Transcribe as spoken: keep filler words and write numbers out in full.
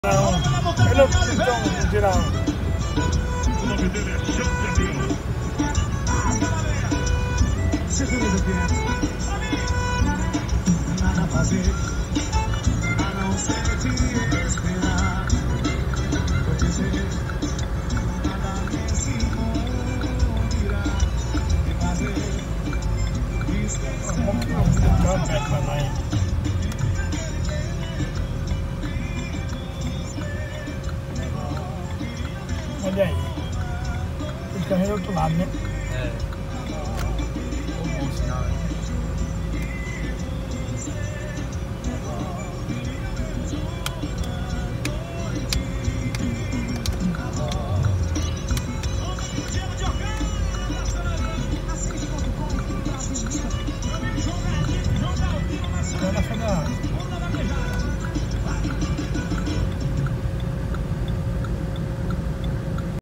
Não, eu não preciso tirar. O nome dele é Champion. Seguro do que nada a fazer, a não ser te esperar. Vou dizer, nada nesse mundo irá me fazer esquecer. Come back, mamãe. Olha aí. Esse carro é do outro lado, né? É.